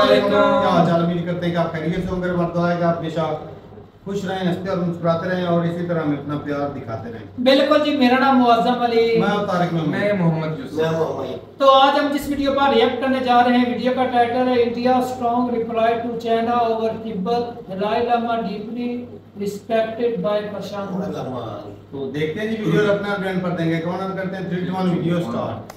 वालेकुम। क्या हाल चाल? उम्मीद करते हैं कि आप खैरियत से होंगे। मर्द है कि आप हमेशा खुश रहें, हंसते और मुस्कुराते रहें और इसी तरह हमें अपना प्यार दिखाते रहें। बिल्कुल जी, मेरा नाम मुअज्जम अली। मैं तारिक मैं मोहम्मद यूसुफ। तो आज हम जिस वीडियो पर रिएक्ट करने जा रहे हैं, वीडियो का टाइटल है India strong reply to China over Tibet, Dalai Lama deeply respected by Prashant. तो देखते हैं जी वीडियो और अपना ब्रांड पर देंगे। कौन ऑन करते हैं? 3 2 1 वीडियो स्टार्ट।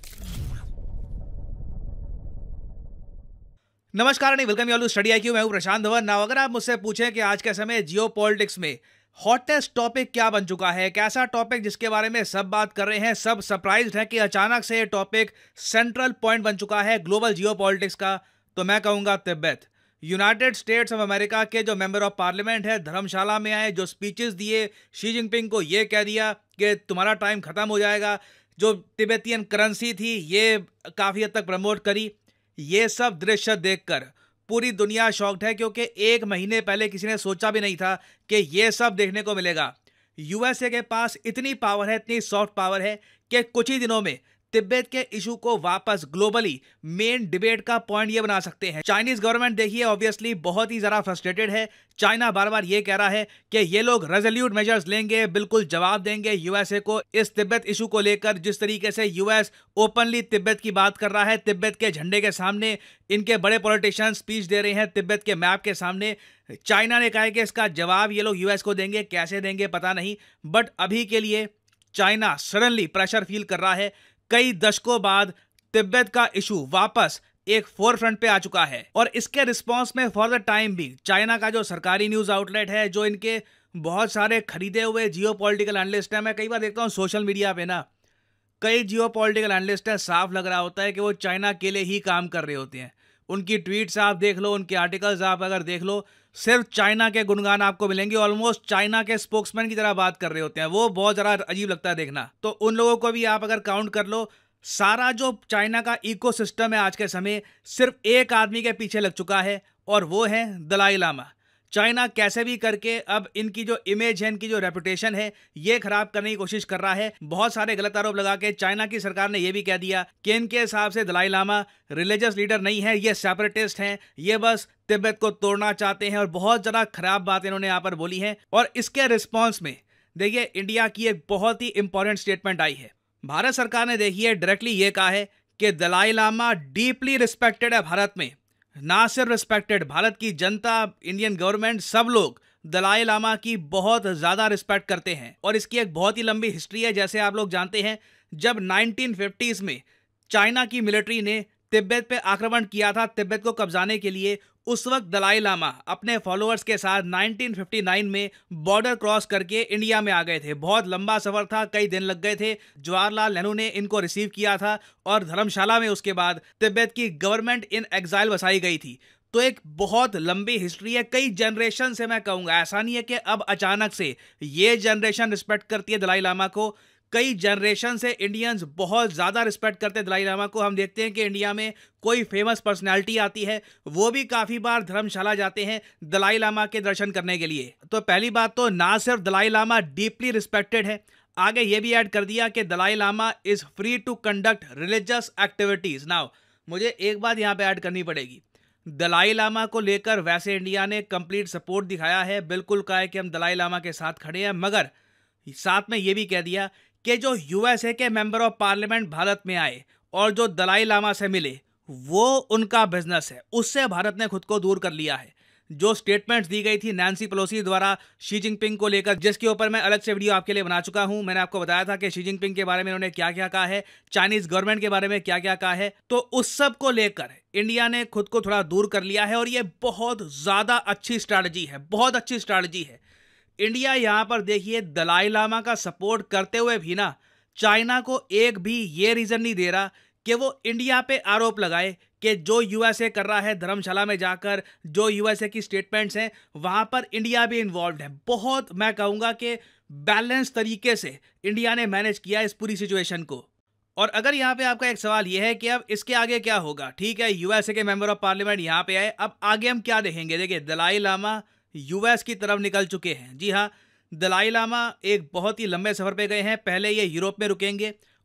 नमस्कार नहीं, वेलकम यू स्टडी IQ। मैं हूं प्रशांत धवन। नाउ अगर आप मुझसे पूछें कि आज के समय जियो पॉलिटिक्स में हॉटेस्ट टॉपिक क्या बन चुका है, कैसा टॉपिक जिसके बारे में सब बात कर रहे हैं, सब सरप्राइज्ड हैं कि अचानक से ये टॉपिक सेंट्रल पॉइंट बन चुका है ग्लोबल जियो पॉलिटिक्स का, तो मैं कहूँगा Tibet. United States of America के जो मेंबर ऑफ पार्लियामेंट है धर्मशाला में आए, जो स्पीचेस दिए, शी जिनपिंग को ये कह दिया कि तुम्हारा टाइम खत्म हो जाएगा, जो तिब्बतियन करेंसी थी ये काफ़ी हद तक प्रमोट करी। ये सब दृश्य देखकर पूरी दुनिया शॉक्ड है, क्योंकि 1 महीने पहले किसी ने सोचा भी नहीं था कि ये सब देखने को मिलेगा। यूएसए के पास इतनी पावर है, इतनी सॉफ्ट पावर है कि कुछ ही दिनों में तिब्बत के इशू को वापस ग्लोबली मेन डिबेट का पॉइंट ये बना सकते हैं। चाइनीज गवर्नमेंट देखिए ऑब्वियसली बहुत ही ज़्यादा फ्रस्ट्रेटेड है। चाइना बार बार ये कह रहा है कि ये लोग रेजोल्यूट मेजर्स लेंगे, बिल्कुल जवाब देंगे यूएसए को इस तिब्बत इशू को लेकर। जिस तरीके से यूएस ओपनली तिब्बत की बात कर रहा है, तिब्बत के झंडे के सामने इनके बड़े पॉलिटिशियन स्पीच दे रहे हैं तिब्बत के मैप के सामने। चाइना ने कहा है कि इसका जवाब ये लोग यूएस को देंगे, कैसे देंगे पता नहीं, बट अभी के लिए चाइना सडनली प्रेशर फील कर रहा है। कई दशकों बाद तिब्बत का इशू वापस एक फोर फ्रंट पे आ चुका है और इसके रिस्पांस में फॉर द टाइम भी चाइना का जो सरकारी न्यूज आउटलेट है, जो इनके बहुत सारे खरीदे हुए जियो पॉलिटिकल एनालिस्ट हैं, मैं कई बार देखता हूँ सोशल मीडिया पे ना, कई जियो पॉलिटिकल एनालिस्ट है, साफ लग रहा होता है कि वो चाइना के लिए ही काम कर रहे होते हैं। उनकी ट्वीट्स आप देख लो, उनके आर्टिकल्स आप अगर देख लो, सिर्फ चाइना के गुणगान आपको मिलेंगे। ऑलमोस्ट चाइना के स्पोक्समैन की तरह बात कर रहे होते हैं। वो बहुत ज़रा अजीब लगता है देखना। तो उन लोगों को भी आप अगर काउंट कर लो, सारा जो चाइना का इकोसिस्टम है आज के समय सिर्फ एक आदमी के पीछे लग चुका है और वो है दलाई लामा। चाइना कैसे भी करके अब इनकी जो इमेज है, इनकी जो रेपुटेशन है, ये खराब करने की कोशिश कर रहा है। बहुत सारे गलत आरोप लगा के चाइना की सरकार ने यह भी कह दिया कि इनके हिसाब से दलाई लामा रिलीजियस लीडर नहीं है, ये सेपरेटिस्ट हैं, ये बस तिब्बत को तोड़ना चाहते हैं और बहुत ज़्यादा खराब बात इन्होंने यहाँ पर बोली है। और इसके रिस्पॉन्स में देखिए इंडिया की एक बहुत ही इंपॉर्टेंट स्टेटमेंट आई है। भारत सरकार ने देखिए डायरेक्टली ये कहा है कि दलाई लामा डीपली रिस्पेक्टेड है भारत में। ना सिर्फ रिस्पेक्टेड, भारत की जनता, इंडियन गवर्नमेंट, सब लोग दलाई लामा की बहुत ज़्यादा रिस्पेक्ट करते हैं। और इसकी एक बहुत ही लंबी हिस्ट्री है। जैसे आप लोग जानते हैं, जब 1950s में चाइना की मिलिट्री ने तिब्बत पे आक्रमण किया था तिब्बत को कब्जाने के लिए, उस वक्त दलाई लामा अपने फॉलोअर्स के साथ 1959 में बॉर्डर क्रॉस करके इंडिया में आ गए थे। बहुत लंबा सफर था, कई दिन लग गए थे। जवाहरलाल नेहरू ने इनको रिसीव किया था और धर्मशाला में उसके बाद तिब्बत की गवर्नमेंट इन एग्जाइल बसाई गई थी। तो एक बहुत लंबी हिस्ट्री है, कई जनरेशन से मैं कहूँगा। ऐसा नहीं है कि अब अचानक से ये जनरेशन रिस्पेक्ट करती है दलाई लामा को। कई जनरेशन से इंडियंस बहुत ज़्यादा रिस्पेक्ट करते हैं दलाई लामा को। हम देखते हैं कि इंडिया में कोई फेमस पर्सनालिटी आती है, वो भी काफ़ी बार धर्मशाला जाते हैं दलाई लामा के दर्शन करने के लिए। तो पहली बात तो ना सिर्फ दलाई लामा डीपली रिस्पेक्टेड है, आगे ये भी ऐड कर दिया कि Dalai Lama is free to conduct religious activities. Now मुझे एक बात यहाँ पर ऐड करनी पड़ेगी। दलाई लामा को लेकर वैसे इंडिया ने कंप्लीट सपोर्ट दिखाया है, बिल्कुल कहा है कि हम दलाई लामा के साथ खड़े हैं, मगर साथ में ये भी कह दिया कि जो यूएसए के मेंबर ऑफ पार्लियामेंट भारत में आए और जो दलाई लामा से मिले, वो उनका बिजनेस है, उससे भारत ने खुद को दूर कर लिया है। जो स्टेटमेंट्स दी गई थी नैन्सी पेलोसी द्वारा शी जिनपिंग को लेकर, जिसके ऊपर मैं अलग से वीडियो आपके लिए बना चुका हूं। मैंने आपको बताया था कि शी जिनपिंग के बारे में उन्होंने क्या क्या कहा है, चाइनीज गवर्नमेंट के बारे में क्या क्या कहा है। तो उस सब को लेकर इंडिया ने खुद को थोड़ा दूर कर लिया है और ये बहुत ज़्यादा अच्छी स्ट्रैटेजी है, बहुत अच्छी स्ट्रैटेजी है। इंडिया यहाँ पर देखिए दलाई लामा का सपोर्ट करते हुए भी ना, चाइना को एक भी ये रीज़न नहीं दे रहा कि वो इंडिया पे आरोप लगाए कि जो यूएसए कर रहा है धर्मशाला में जाकर, जो यूएसए की स्टेटमेंट्स हैं वहाँ पर इंडिया भी इन्वॉल्व है। बहुत मैं कहूँगा कि बैलेंस तरीके से इंडिया ने मैनेज किया इस पूरी सिचुएशन को। और अगर यहाँ पे आपका एक सवाल ये है कि अब इसके आगे क्या होगा, ठीक है यूएसए के मेंबर ऑफ पार्लियामेंट यहाँ पे आए, अब आगे हम क्या देखेंगे। देखिए दलाई लामा यूएस की तरफ निकल चुके हैं। जी हाँ, दलाई लामा एक बहुत ही लंबे सफ़र पे गए हैं। पहले ये यूरोप में रुकेंगे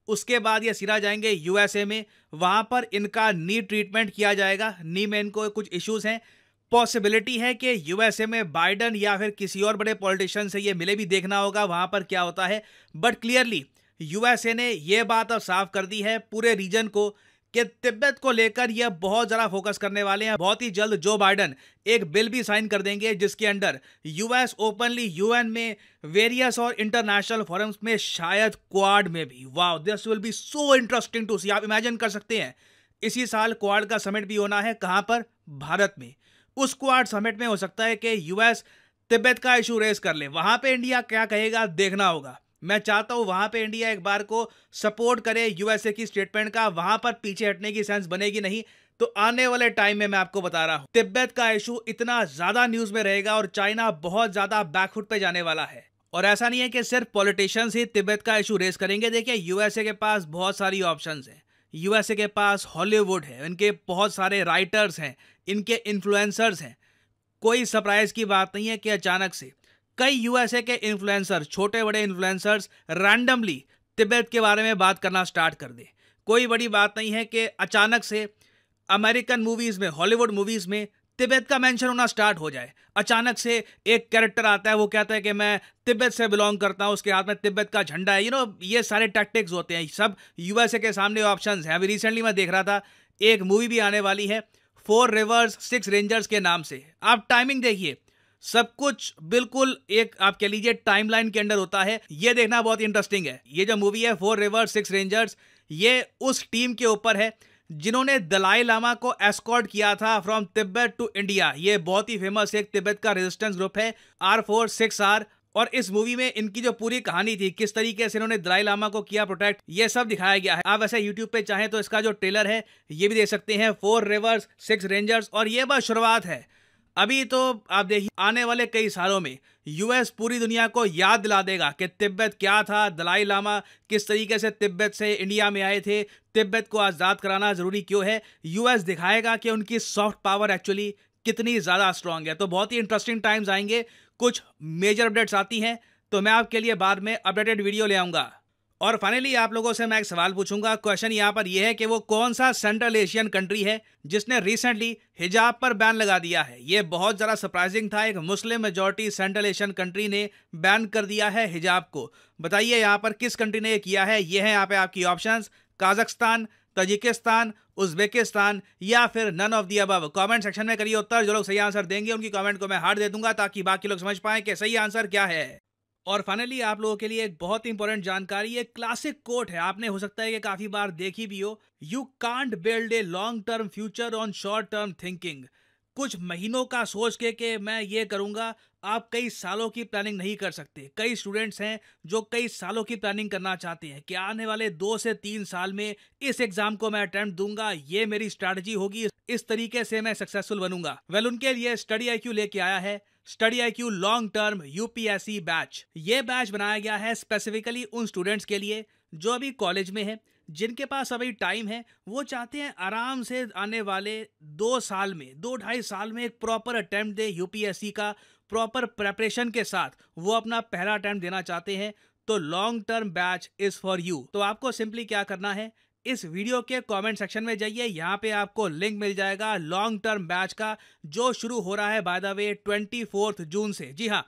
उसके बाद ये सीधा जाएंगे यूएसए में, वहां पर इनका नी ट्रीटमेंट किया जाएगा। नी में इनको कुछ इश्यूज हैं। पॉसिबिलिटी है कि यूएसए में बाइडन या फिर किसी और बड़े पॉलिटिशियन से ये मिले भी, देखना होगा वहां पर क्या होता है। बट क्लियरली यूएसए ने ये बात अब साफ कर दी है पूरे रीजन को कि तिब्बत को लेकर यह बहुत ज़्यादा फोकस करने वाले हैं। बहुत ही जल्द जो बाइडन एक बिल भी साइन कर देंगे जिसके अंडर यूएस ओपनली यूएन में, वेरियस और इंटरनेशनल फोरम्स में, शायद क्वाड में भी। Wow, this will be so interesting to see. आप इमेजिन कर सकते हैं इसी साल क्वाड का समिट भी होना है। कहां पर? भारत में। उस क्वाड समिट में हो सकता है कि यूएस तिब्बत का इशू रेज कर ले। वहां पे इंडिया क्या कहेगा देखना होगा। मैं चाहता हूं वहां पे इंडिया एक बार को सपोर्ट करे यूएसए की स्टेटमेंट का, वहां पर पीछे हटने की सेंस बनेगी नहीं। तो आने वाले टाइम में मैं आपको बता रहा हूं तिब्बत का इशू इतना ज्यादा न्यूज में रहेगा और चाइना बहुत ज्यादा बैकफुट पे जाने वाला है। और ऐसा नहीं है कि सिर्फ पॉलिटिशियंस ही तिब्बत का इशू रेज करेंगे। देखिए, यूएसए के पास बहुत सारी ऑप्शंस हैं। यूएसए के पास हॉलीवुड है, इनके बहुत सारे राइटर्स हैं, इनके इन्फ्लुएंसर्स हैं। कोई सरप्राइज की बात नहीं है कि अचानक से कई यूएसए के इन्फ्लुएंसर, छोटे बड़े इन्फ्लुएंसर्स रैंडमली तिब्बत के बारे में बात करना स्टार्ट कर दे। कोई बड़ी बात नहीं है कि अचानक से अमेरिकन मूवीज में, हॉलीवुड मूवीज में तिब्बत का मेंशन होना स्टार्ट हो जाए। अचानक से एक कैरेक्टर आता है, वो कहता है कि मैं तिब्बत से बिलोंग करता हूं, उसके हाथ में तिब्बत का झंडा है। ये सारे टैक्टिक्स होते हैं, सब यूएसए के सामने ऑप्शंस हैं। अभी रिसेंटली मैं देख रहा था एक मूवी भी आने वाली है 4 रिवर्स 6 रेंजर्स के नाम से। आप टाइमिंग देखिए, सब कुछ बिल्कुल एक आप कह लीजिए टाइमलाइन के अंडर होता है। ये देखना बहुत इंटरेस्टिंग है। ये जो मूवी है 4 रिवर्स 6 रेंजर्स, ये उस टीम के ऊपर है जिन्होंने दलाई लामा को एस्कॉर्ट किया था फ्रॉम तिब्बत टू इंडिया। ये बहुत ही फेमस एक तिब्बत का रेजिस्टेंस ग्रुप है R46R। और इस मूवी में इनकी जो पूरी कहानी थी, किस तरीके से इन्होंने दलाई लामा को किया प्रोटेक्ट, ये सब दिखाया गया है। आप वैसे यूट्यूब पे चाहें तो इसका जो ट्रेलर है ये भी देख सकते हैं, 4 रिवर्स 6 रेंजर्स। और ये बस शुरुआत है। अभी तो आप देखिए आने वाले कई सालों में यूएस पूरी दुनिया को याद दिला देगा कि तिब्बत क्या था, दलाई लामा किस तरीके से तिब्बत से इंडिया में आए थे, तिब्बत को आज़ाद कराना ज़रूरी क्यों है। यूएस दिखाएगा कि उनकी सॉफ्ट पावर एक्चुअली कितनी ज़्यादा स्ट्रांग है। तो बहुत ही इंटरेस्टिंग टाइम्स आएंगे। कुछ मेजर अपडेट्स आती हैं तो मैं आपके लिए बाद में अपडेटेड वीडियो ले आऊँगा। और फाइनली आप लोगों से मैं एक सवाल पूछूंगा। क्वेश्चन यहाँ पर यह है कि वो कौन सा सेंट्रल एशियन कंट्री है जिसने रिसेंटली हिजाब पर बैन लगा दिया है। ये बहुत ज़्यादा सरप्राइजिंग था। एक Muslim majority Central Asian country ने बैन कर दिया है हिजाब को। बताइए यहाँ पर किस कंट्री ने ये किया है। ये है यहाँ पे आपकी ऑप्शंस, काजाख्स्तान, तजिकिस्तान, उज्बेकिस्तान या फिर none of the above. Comment section में करिए उत्तर। जो लोग सही आंसर देंगे उनकी कमेंट को मैं हार्ट दे दूंगा ताकि बाकी लोग समझ पाएं कि सही आंसर क्या है। और फाइनली आप लोगों के लिए एक बहुत ही इंपॉर्टेंट जानकारी, एक क्लासिक कोट है, आपने हो सकता है कि काफी बार देखी भी हो। You can't build a long term future on short term thinking. कुछ महीनों का सोच के कि मैं ये करूंगा, आप कई सालों की प्लानिंग नहीं कर सकते। कई स्टूडेंट्स हैं जो कई सालों की प्लानिंग करना चाहते हैं कि आने वाले 2 से 3 साल में इस एग्जाम को मैं अटेम्प्ट दूंगा, ये मेरी स्ट्रैटेजी होगी, इस तरीके से मैं सक्सेसफुल बनूंगा। वेल, उनके लिए स्टडी IQ लेके आया है study IQ long term UPSC बैच। ये बैच बनाया गया है स्पेसिफिकली उन स्टूडेंट्स के लिए जो अभी कॉलेज में है, जिनके पास अभी टाइम है, वो चाहते हैं आराम से आने वाले 2 साल में, 2-2.5 साल में एक प्रॉपर अटेम्प्ट दे UPSC का, प्रॉपर प्रेपरेशन के साथ वो अपना पहला अटेम्प्ट देना चाहते हैं। तो long term batch is for you. तो आपको सिंपली क्या करना है, इस वीडियो के कमेंट सेक्शन में जाइए, यहाँ पे आपको लिंक मिल जाएगा लॉन्ग टर्म बैच का, जो शुरू हो रहा है बाय द वे 24 जून से। जी हाँ,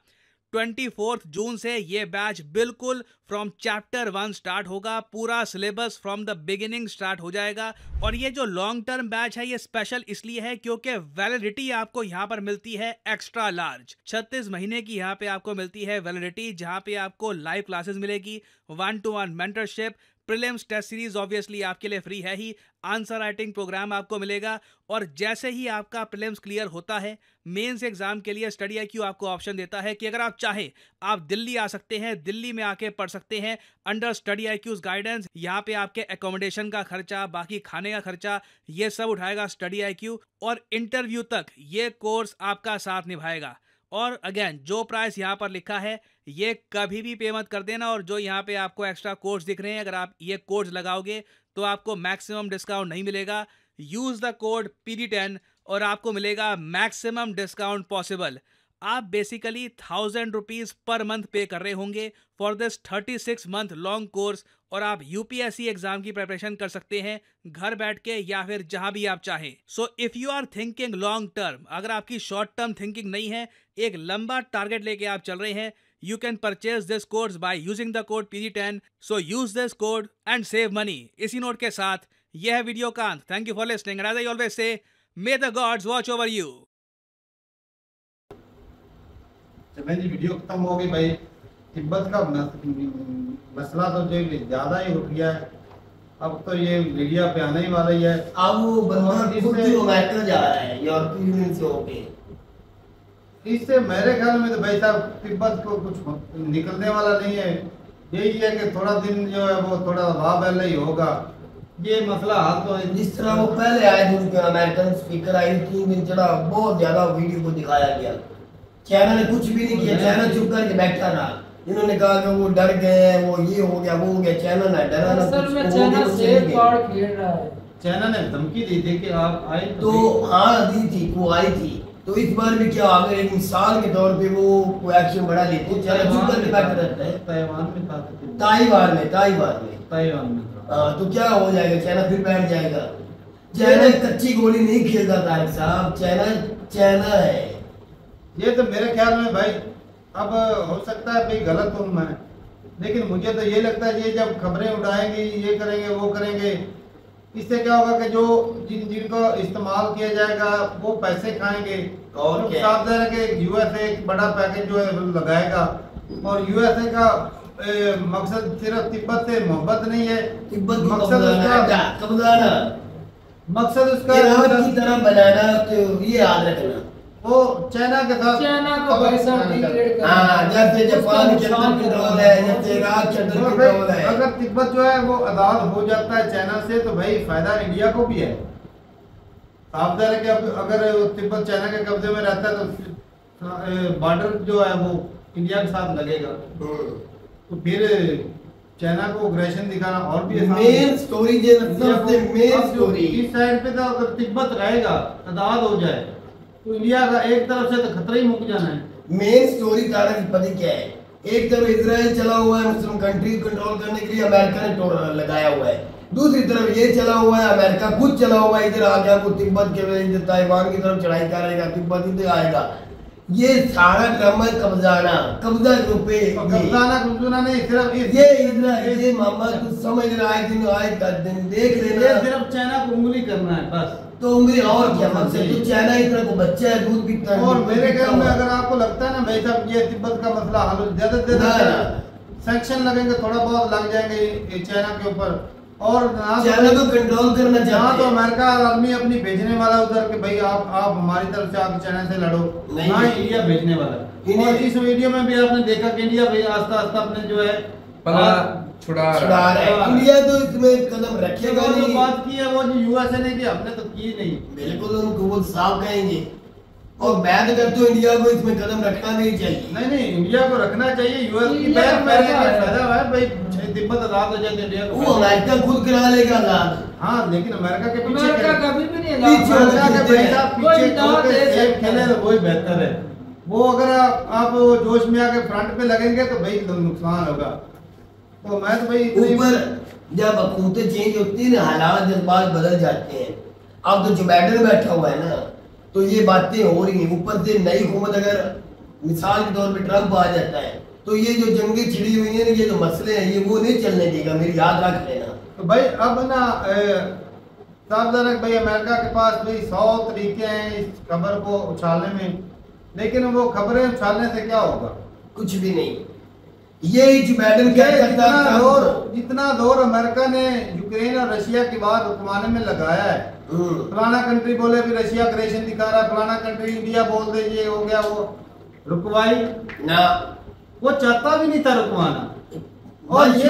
24 जून से ये बैच बिल्कुल फ्रॉम चैप्टर 1 स्टार्ट होगा। पूरा syllabus from the beginning start हो जाएगा। और ये जो लॉन्ग टर्म बैच है ये स्पेशल इसलिए है क्योंकि वैलिडिटी आपको यहाँ पर मिलती है एक्स्ट्रा लार्ज। 36 महीने की यहाँ पे आपको मिलती है वैलिडिटी, जहाँ पे आपको लाइव क्लासेस मिलेगी, 1-to-1 mentorship, prelims test series obviously आपके लिए फ्री है ही, आंसर राइटिंग प्रोग्राम आपको मिलेगा। और जैसे ही आपका प्रीलिम्स क्लियर होता है, मेंस एग्जाम के लिए स्टडी IQ आपको ऑप्शन देता है कि अगर आप चाहें आप दिल्ली आ सकते हैं, दिल्ली में आके पढ़ सकते हैं अंडर स्टडी IQ's गाइडेंस। यहाँ पे आपके एकोमोडेशन का खर्चा, बाकी खाने का खर्चा, ये सब उठाएगा स्टडी IQ। और इंटरव्यू तक ये कोर्स आपका साथ निभाएगा। और अगेन जो प्राइस यहाँ पर लिखा है ये कभी भी पे मत कर देना। और जो यहाँ पे आपको एक्स्ट्रा कोर्स दिख रहे हैं, अगर आप ये कोर्स लगाओगे तो आपको मैक्सिमम डिस्काउंट नहीं मिलेगा। यूज द कोड PD10 और आपको मिलेगा मैक्सिमम डिस्काउंट पॉसिबल। आप बेसिकली 1000 रुपीज पर मंथ पे कर रहे होंगे for this 36 month long course, और आप यूपीएससी एग्जाम की प्रिपरेशन कर सकते हैं घर बैठ के या फिर जहां भी आप चाहें। So if you are thinking long term, अगर आपकी शॉर्ट टर्म थिंकिंग नहीं है, एक लंबा टारगेट लेके आप चल रहे हैं, you can purchase this course by using the code PG10. So use this code and save money. इसी नोट के साथ यह है वीडियो का अंत। Thank you for listening and as I always say, may the gods watch over you. चलें जी, video खत्म हो गई भाई। तिब्बत का मसला तो जो ज्यादा ही उठ गया है, अब तो ये मीडिया पे आने ही वाला ही है। अब वो बंदा खुद ही अमेरिका जा रहा है यूरोपीय यूनियन से होके। इससे मेरे ख्याल में तो भाई साहब तिब्बत को कुछ निकलने वाला नहीं है। यही है कि थोड़ा दिन जो है वो थोड़ा वाह पहले ही होगा, ये मसला हाल तो है। जिस तरह वो पहले आए थे, उनके अमेरिकन स्पीकर आई 3 दिन चला, बहुत ज्यादा वीडियो को दिखाया गया। चाइना ने कुछ भी नहीं किया, चाइना चुप करके बैठा रहा। इन्होंने कहा कि वो डर गए हैं, वो ये हो गया वो हो गया। चाइना ने डरा ना, असल में चाइना सेफ कार्ड खेल रहा है। चाइना ने धमकी दी थी कि आप आए तो हाँ दी थी, वो आई थी। तो इस बार भी क्या अगर एक मिसाल के तौर पे वो कोई एक्शन बढ़ा लेते, चाइना चुप करके बैठा रहता है। ताइवान में था, ताइवान में तो क्या हो जाएगा, चाइना फिर बैठ जाएगा। चाइना कच्ची गोली नहीं खेलता तारिक साहब, चाइना है। ये तो मेरे ख्याल में भाई, अब हो सकता है भाई गलत हूँ मैं, लेकिन मुझे तो ये लगता है ये जब खबरें उठाएंगे, ये करेंगे वो करेंगे, इससे क्या होगा कि जो जिनको इस्तेमाल किया जाएगा वो पैसे खाएंगे। और साफ है कि यूएसए एक बड़ा पैकेज जो है लगाएगा, और यूएसए का मकसद सिर्फ तिब्बत से मोहब्बत नहीं है, तिब्बत मकसद उसका की तरह बनाना। तो ये याद रखना, वो चाइना के साथ, चाइना को पैसा डिग्रेड करना। हाँ, जैसे जापान के अंदर कंट्रोल है, जैसे इराक के अंदर कंट्रोल है। अगर तिब्बत जो है वो आजाद हो जाता है चाइना से, तो भाई फायदा इंडिया को भी है। साफ है कि अब अगर तिब्बत चाइना के कब्जे में रहता है तो बॉर्डर जो है वो इंडिया के साथ लगेगा, तो फिर चाइना को अग्रेशन दिखाना और भी मेन स्टोरी जो सबसे मेन स्टोरी इस साइड पे, तो अगर तिब्बत रहेगा, आजाद हो जाए, तो इंडिया का एक तरफ से तो खतरा ही मुक जाना है। मेन स्टोरी तारा की पता क्या है, एक तरफ इजराइल चला हुआ है मुस्लिम कंट्री कंट्रोल करने के लिए, अमेरिका ने लगाया हुआ है। दूसरी तरफ ये चला हुआ है, अमेरिका खुद चला हुआ है, इधर आ गया वो तिब्बत के ताइवान की तरफ चढ़ाई करेगा, तिब्बत इधर आएगा। ये सारा ड्रामा कब्जा रुपए कब्जाना नहीं, सिर्फ ये मामा तू समझ रहा है, दिन देख लेना, सिर्फ चाइना को उंगली करना है बस। तो उंगली और क्या मकसद, तो चाइना इतना को बच्चा है, दूध पीता है। और मेरे ख्याल में अगर आपको लगता है ना भाई साहब ये तिब्बत का मसला हल ज्यादा सैंक्शन लगेंगे, थोड़ा बहुत लग जाएंगे चाइना के ऊपर, और चाइना को कंट्रोल करना जहाँ तो अमेरिका आदमी अपनी भेजने वाला उधर के भाई आप हमारी तरफ से आप चाइना से लड़ो, ना इंडिया भेजने वाला। और इस वीडियो में भी आपने देखा कि इंडिया भाई आस्ता आस्ता अपने जो है छुड़ा रहा है। इंडिया तो इसमें कदम रखेगा नहीं। जो बात की है वो जो यूएसए ने की, हमने तो की नहीं। बिल्कुल उनको वो साफ कहेंगे, और बैन कर तो इंडिया को इसमें कदम रखना नहीं चाहिए। नहीं इंडिया को रखना चाहिए, यूएस की बैन करने का फायदा है भाई, तिब्बत आजाद हो जाए इंडिया को। वो अमेरिका खुद करा लेगा आजाद। हाँ, लेकिन अमेरिका के पीछे अमेरिका कभी भी नहीं पीछे खेले तो वही बेहतर है। वो अगर आप जोश में आके फ्रंट पे लगेंगे तो भाई नुकसान होगा। तो मैं तो भाई ऊपर जब हुकूमतें चेंज होती है ना, हालात जज्बात बदल जाते हैं। अब तो जो बैडर बैठा हुआ है ना, तो ये बातें हो रही हैं। ऊपर से नई हुकूमत अगर मिसाल के तौर पे ट्रंप आ जाता है, तो ये जो जंगें छिड़ी हुई हैं, ये जो मसले हैं, ये वो नहीं चलने देगा, मेरी याद रख लेना। तो भाई अब ना सावधान भाई, अमेरिका के पास भाई 100 तरीके हैं इस खबर को उछालने में, लेकिन वो खबरें उछालने से क्या होगा? कुछ भी नहीं। ये जो बाइडेन क्या करता है, जितना दौर अमेरिका ने यूक्रेन और रशिया की बात रुकवाने में लगाया है, फलाना कंट्री बोले भी रशिया अग्रेशन दिखा रहा है, फलाना कंट्री इंडिया बोल दे ये हो गया, वो रुकवाई ना, वो चाहता भी नहीं था रुकवाना। और ये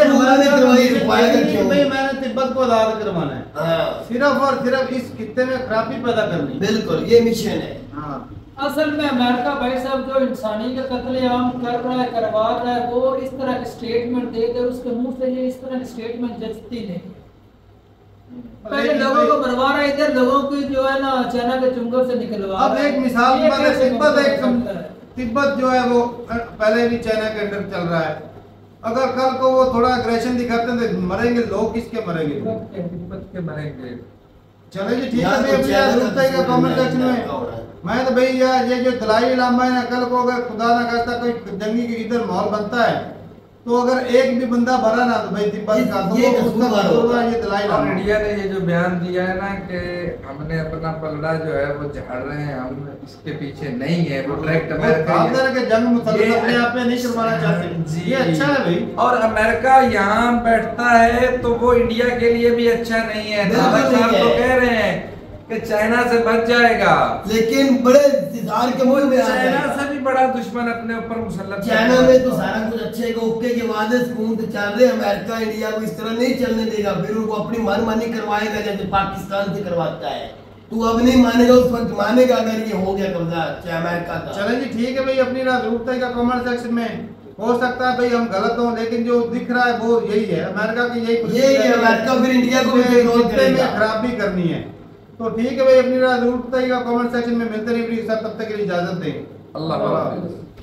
मैंने तिब्बत को आजाद करवाना है, सिर्फ और सिर्फ इस खित्ते में खराबी पैदा करनी। बिल्कुल, ये मिशन है। हाँ, असल में अमेरिका भाई साहब जो इंसानी का कत्लेआम कर रहा है, करवा रहा है, वो इस तरह की स्टेटमेंट दे दे, उसके मुंह से ये इस तरह की स्टेटमेंट जचती नहीं। पहले लोगों को मरवा रहा है, इधर लोगों की जो है ना चाइना के चुंगल से निकलवा। अब एक मिसाल की बात है, तिब्बत जो है वो पहले भी चाइना के अंडर चल रहा है। अगर कल को वो थोड़ा अग्रेशन दिखाते हैं तो मरेंगे लोग, किसके मरेंगे? तिब्बत के मरेंगे। चलो जी ठीक है भाई, अपनी कमेंट सेक्शन में मैं तो भाई यार ये जो दलाई लामा है ना, कल को अगर खुदा ना करता कोई जंगी के इधर माहौल बनता है तो अगर एक भी बंदा भरा ना तो भाई तिब्बत का तो ये उसका होगा ये दलाई और लामा। इंडिया ने ये जो बयान दिया है ना कि हमने अपना पलड़ा जो है वो झाड़ रहे हैं, हम इसके पीछे नहीं है, वो डायरेक्ट अमेरिका के जंग मुसल्लत अपने आप में नहीं करवाना चाहते, ये अच्छा है भाई। और अमेरिका यहाँ बैठता है तो वो इंडिया के लिए भी अच्छा नहीं है। दादा साहब तो कह रहे हैं कि चाइना से बच जाएगा, लेकिन बड़े सितार के मुंह में चाइना से भी बड़ा दुश्मन अपने ऊपर मुसल्लत। चाइना में तो सारा कुछ अच्छे को ओके के वादे स्कूल चल रहे, अमेरिका इंडिया को इस तरह नहीं चलने देगा, फिर उनको अपनी मनमानी करवाएगा जैसे पाकिस्तान से करवाता है। तू अब नहीं मानेगा, उस वक्त मानेगा अगर ये हो गया कब्जा अमेरिका का। चले जी ठीक है भाई, अपनी रात रूपता का कमेंट सेक्शन में हो सकता है भाई हम गलत हों, लेकिन जो दिख रहा है वो यही है, अमेरिका की यही अमेरिका फिर इंडिया को भी खराबी करनी है। तो ठीक है भाई, अपनी रात रूपता का कमेंट सेक्शन में मिलते रहिए, तब तक के लिए इजाजत दें। अल्लाह हाफ़िज़।